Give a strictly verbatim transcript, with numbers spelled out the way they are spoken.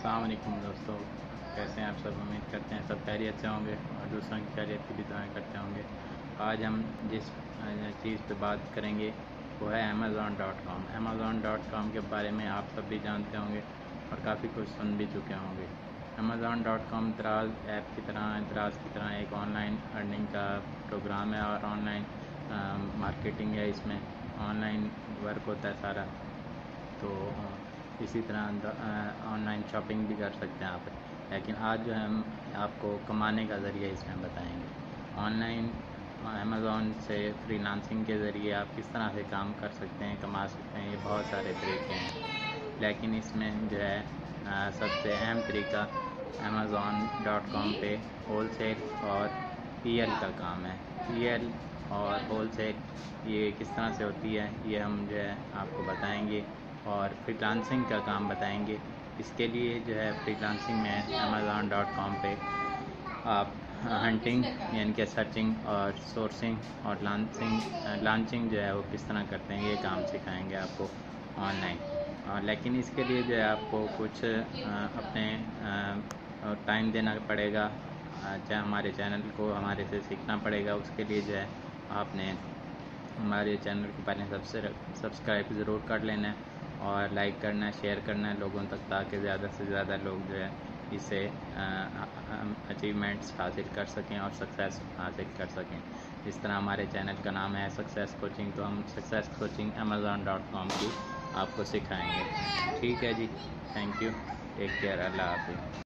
अस्सलाम वालेकुम दोस्तों, कैसे हैं आप सब। उम्मीद करते हैं सब खैरियत से होंगे और दूसरों की खैरियत की भी दुआएं करते होंगे। आज हम जिस चीज़ पे बात करेंगे वो है Amazon dot com. Amazon dot com के बारे में आप सब भी जानते होंगे और काफ़ी कुछ सुन भी चुके होंगे। Amazon dot com Daraz app की तरह दराज की तरह एक ऑनलाइन अर्निंग का प्रोग्राम है और ऑनलाइन मार्केटिंग है। इसमें ऑनलाइन वर्क होता है सारा, तो इसी तरह ऑनलाइन शॉपिंग भी कर सकते हैं आप। लेकिन आज जो है हम आपको कमाने का ज़रिया इसमें बताएंगे। ऑनलाइन अमेज़ॉन से फ्रीलांसिंग के ज़रिए आप किस तरह से काम कर सकते हैं, कमा सकते हैं। ये बहुत सारे तरीके हैं, लेकिन इसमें जो है सबसे अहम तरीका अमेज़ॉन डॉट कॉम पे होल सेल और ई एल का काम है। ई एल और होल सेल ये किस तरह से होती है ये हम जो है आपको बताएंगे और फ्रीलांसिंग का काम बताएंगे। इसके लिए जो है फ्रीलांसिंग में अमेज़ॉन डॉट कॉम पे आप हंटिंग यानी कि सर्चिंग और सोर्सिंग और लॉन्चिंग लॉन्चिंग जो है वो किस तरह करते हैं ये काम सिखाएंगे आपको ऑनलाइन। और लेकिन इसके लिए जो है आपको कुछ अपने टाइम देना पड़ेगा, चाहे हमारे चैनल को हमारे से सीखना पड़ेगा। उसके लिए जो है आपने हमारे चैनल को पहले सबसे सब्सक्राइब ज़रूर कर लेना है और लाइक करना है, शेयर करना है लोगों तक, ताकि ज़्यादा से ज़्यादा लोग जो है इससे अचीवमेंट्स हासिल कर सकें और सक्सेस हासिल कर सकें। इस तरह हमारे चैनल का नाम है सक्सेस कोचिंग, तो हम success coaching Amazon dot com की आपको सिखाएंगे। ठीक है जी, थैंक यू, टेक केयर, अल्लाह हाफिज़।